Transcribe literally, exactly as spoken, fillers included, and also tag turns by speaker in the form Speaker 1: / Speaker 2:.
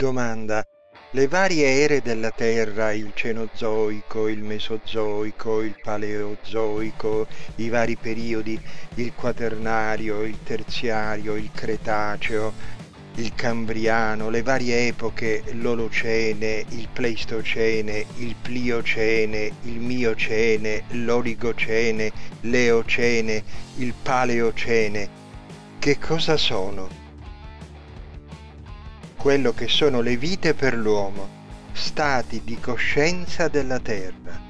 Speaker 1: Domanda: le varie ere della Terra, il Cenozoico, il Mesozoico, il Paleozoico, i vari periodi, il Quaternario, il Terziario, il Cretaceo, il Cambriano, le varie epoche, l'Olocene, il Pleistocene, il Pliocene, il Miocene, l'Oligocene, l'Eocene, il Paleocene, che cosa sono? Quello che sono le vite per l'uomo, stati di coscienza della Terra.